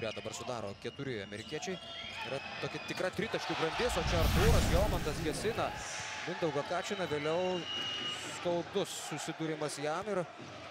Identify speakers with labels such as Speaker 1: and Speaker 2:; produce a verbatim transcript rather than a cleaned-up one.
Speaker 1: kurią dabar sudaro keturi amerikiečiai. Yra tokia tikra tritaškių grandis, o čia Artūras Jomantas gesina Mindaugą Kačiną, vėliau skaudus susidūrimas jam ir